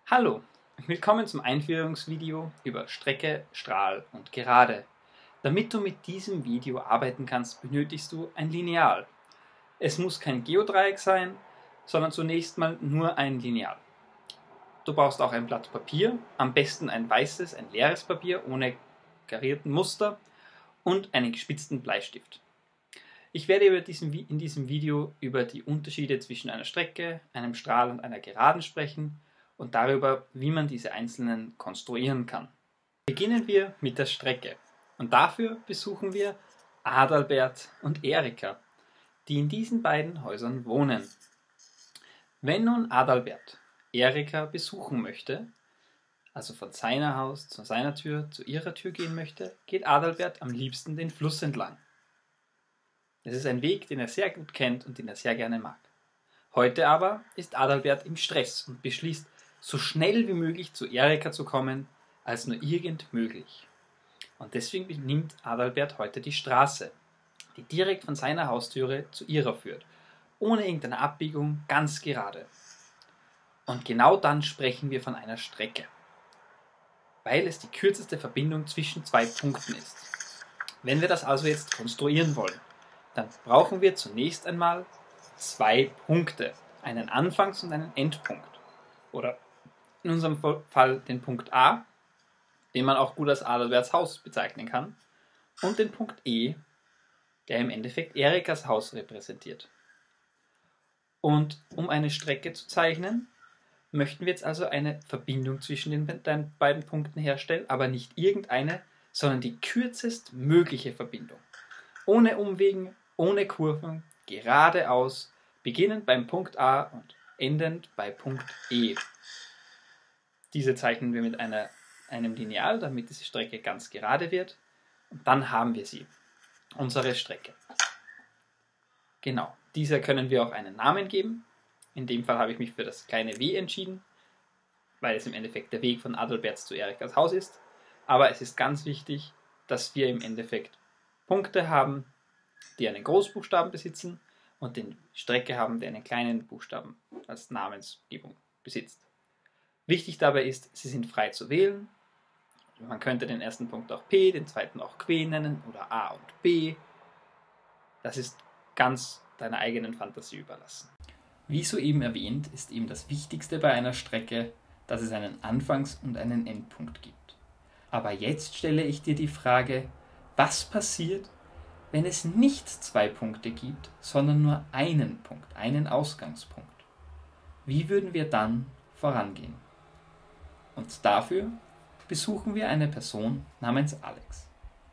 Hallo, willkommen zum Einführungsvideo über Strecke, Strahl und Gerade. Damit du mit diesem Video arbeiten kannst, benötigst du ein Lineal. Es muss kein Geodreieck sein, sondern zunächst mal nur ein Lineal. Du brauchst auch ein Blatt Papier, am besten ein weißes, ein leeres Papier ohne karierten Muster und einen gespitzten Bleistift. Ich werde in diesem Video über die Unterschiede zwischen einer Strecke, einem Strahl und einer Geraden sprechen und darüber, wie man diese einzelnen konstruieren kann. Beginnen wir mit der Strecke und dafür besuchen wir Adalbert und Erika, die in diesen beiden Häusern wohnen. Wenn nun Adalbert Erika besuchen möchte, also von seiner Haus zu seiner Tür zu ihrer Tür gehen möchte, geht Adalbert am liebsten den Fluss entlang. Es ist ein Weg, den er sehr gut kennt und den er sehr gerne mag. Heute aber ist Adalbert im Stress und beschließt, so schnell wie möglich zu Erika zu kommen, als nur irgend möglich. Und deswegen nimmt Adalbert heute die Straße, die direkt von seiner Haustüre zu ihrer führt, ohne irgendeine Abbiegung, ganz gerade. Und genau dann sprechen wir von einer Strecke, weil es die kürzeste Verbindung zwischen zwei Punkten ist. Wenn wir das also jetzt konstruieren wollen, dann brauchen wir zunächst einmal zwei Punkte, einen Anfangs- und einen Endpunkt. Oder in unserem Fall den Punkt A, den man auch gut als Adalberts Haus bezeichnen kann, und den Punkt E, der im Endeffekt Erikas Haus repräsentiert. Und um eine Strecke zu zeichnen, möchten wir jetzt also eine Verbindung zwischen den beiden Punkten herstellen, aber nicht irgendeine, sondern die kürzest mögliche Verbindung. Ohne Umwegen, ohne Kurven, geradeaus, beginnend beim Punkt A und endend bei Punkt E. Diese zeichnen wir mit einem Lineal, damit diese Strecke ganz gerade wird. Und dann haben wir sie, unsere Strecke. Genau, dieser können wir auch einen Namen geben. In dem Fall habe ich mich für das kleine W entschieden, weil es im Endeffekt der Weg von Adalberts zu Erikas Haus ist. Aber es ist ganz wichtig, dass wir im Endeffekt Punkte haben, die einen Großbuchstaben besitzen und die Strecke haben, die einen kleinen Buchstaben als Namensgebung besitzt. Wichtig dabei ist, sie sind frei zu wählen. Man könnte den ersten Punkt auch P, den zweiten auch Q nennen oder A und B. Das ist ganz deiner eigenen Fantasie überlassen. Wie soeben erwähnt, ist eben das Wichtigste bei einer Strecke, dass es einen Anfangs- und einen Endpunkt gibt. Aber jetzt stelle ich dir die Frage, was passiert, wenn es nicht zwei Punkte gibt, sondern nur einen Punkt, einen Ausgangspunkt? Wie würden wir dann vorangehen? Und dafür besuchen wir eine Person namens Alex.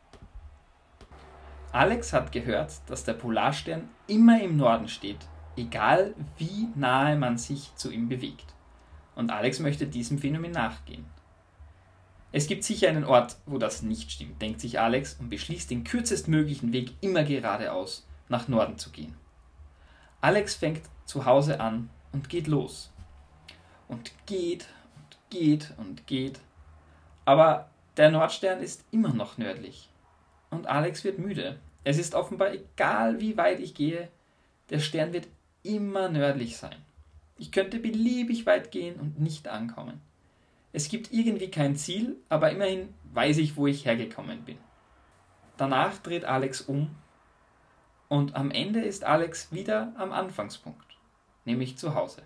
Alex hat gehört, dass der Polarstern immer im Norden steht, egal wie nahe man sich zu ihm bewegt. Und Alex möchte diesem Phänomen nachgehen. Es gibt sicher einen Ort, wo das nicht stimmt, denkt sich Alex und beschließt, den kürzestmöglichen Weg immer geradeaus nach Norden zu gehen. Alex fängt zu Hause an und geht los. Und geht und geht und geht. Aber der Nordstern ist immer noch nördlich. Und Alex wird müde. Es ist offenbar egal, wie weit ich gehe, der Stern wird immer nördlich sein. Ich könnte beliebig weit gehen und nicht ankommen. Es gibt irgendwie kein Ziel, aber immerhin weiß ich, wo ich hergekommen bin. Danach dreht Alex um und am Ende ist Alex wieder am Anfangspunkt, nämlich zu Hause.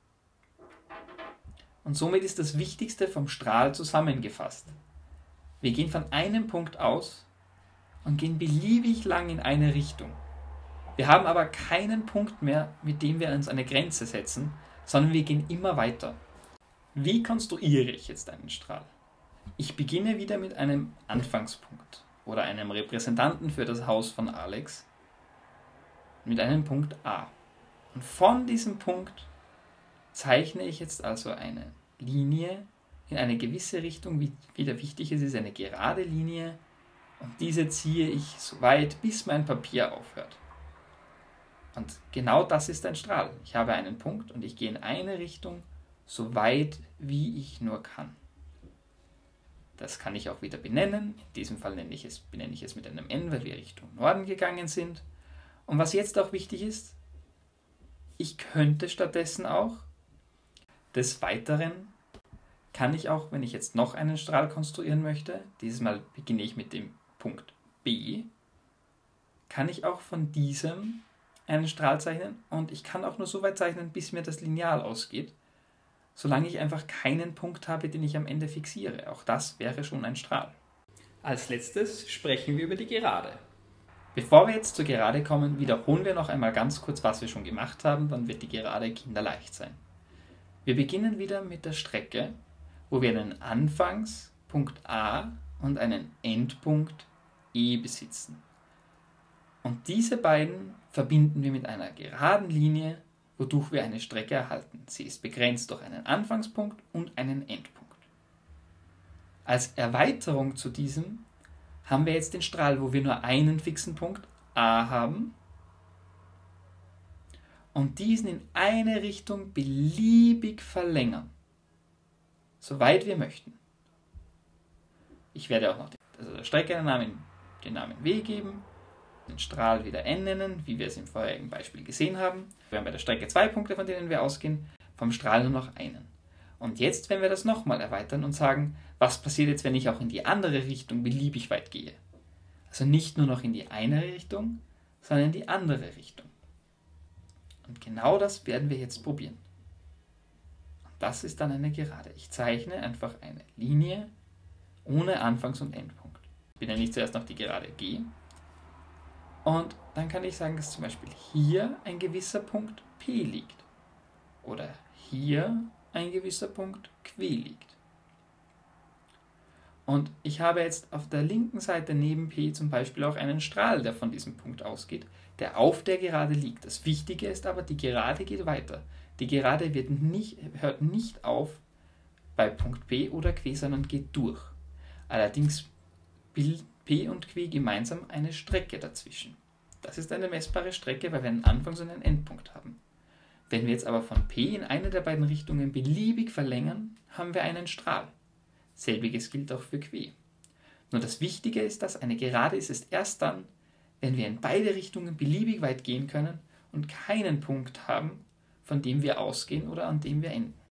Und somit ist das Wichtigste vom Strahl zusammengefasst. Wir gehen von einem Punkt aus und gehen beliebig lang in eine Richtung. Wir haben aber keinen Punkt mehr, mit dem wir uns eine Grenze setzen, sondern wir gehen immer weiter. Wie konstruiere ich jetzt einen Strahl? Ich beginne wieder mit einem Anfangspunkt oder einem Repräsentanten für das Haus von Alex mit einem Punkt A. Und von diesem Punkt zeichne ich jetzt also eine Linie in eine gewisse Richtung, wie wieder wichtig ist eine gerade Linie, und diese ziehe ich so weit, bis mein Papier aufhört. Und genau das ist ein Strahl. Ich habe einen Punkt und ich gehe in eine Richtung, so weit wie ich nur kann. Das kann ich auch wieder benennen. In diesem Fall benenne ich es mit einem N, weil wir Richtung Norden gegangen sind. Und was jetzt auch wichtig ist, ich könnte stattdessen auch des Weiteren kann ich auch, wenn ich jetzt noch einen Strahl konstruieren möchte, dieses Mal beginne ich mit dem Punkt B, kann ich auch von diesem einen Strahl zeichnen und ich kann auch nur so weit zeichnen, bis mir das Lineal ausgeht, solange ich einfach keinen Punkt habe, den ich am Ende fixiere. Auch das wäre schon ein Strahl. Als letztes sprechen wir über die Gerade. Bevor wir jetzt zur Gerade kommen, wiederholen wir noch einmal ganz kurz, was wir schon gemacht haben, dann wird die Gerade kinderleicht sein. Wir beginnen wieder mit der Strecke, wo wir einen Anfangspunkt A und einen Endpunkt E besitzen. Und diese beiden verbinden wir mit einer geraden Linie, wodurch wir eine Strecke erhalten. Sie ist begrenzt durch einen Anfangspunkt und einen Endpunkt. Als Erweiterung zu diesem haben wir jetzt den Strahl, wo wir nur einen fixen Punkt A haben und diesen in eine Richtung beliebig verlängern, soweit wir möchten. Ich werde auch noch der Strecke den Namen W geben, den Strahl wieder N nennen, wie wir es im vorherigen Beispiel gesehen haben. Wir haben bei der Strecke 2 Punkte, von denen wir ausgehen, vom Strahl nur noch einen. Und jetzt, wenn wir das nochmal erweitern und sagen, was passiert jetzt, wenn ich auch in die andere Richtung beliebig weit gehe? Also nicht nur noch in die eine Richtung, sondern in die andere Richtung. Und genau das werden wir jetzt probieren. Und das ist dann eine Gerade. Ich zeichne einfach eine Linie ohne Anfangs- und Endpunkt. Ich benenne ich zuerst noch die Gerade G. Und dann kann ich sagen, dass zum Beispiel hier ein gewisser Punkt P liegt. Oder hier ein gewisser Punkt Q liegt. Und ich habe jetzt auf der linken Seite neben P zum Beispiel auch einen Strahl, der von diesem Punkt ausgeht, der auf der Gerade liegt. Das Wichtige ist aber, die Gerade geht weiter. Die Gerade hört nicht auf bei Punkt P oder Q, sondern geht durch. Allerdings bilden P und Q gemeinsam eine Strecke dazwischen. Das ist eine messbare Strecke, weil wir einen Anfangs- und einen Endpunkt haben. Wenn wir jetzt aber von P in eine der beiden Richtungen beliebig verlängern, haben wir einen Strahl. Selbiges gilt auch für Q. Nur das Wichtige ist, dass eine Gerade ist es erst dann, wenn wir in beide Richtungen beliebig weit gehen können und keinen Punkt haben, von dem wir ausgehen oder an dem wir enden.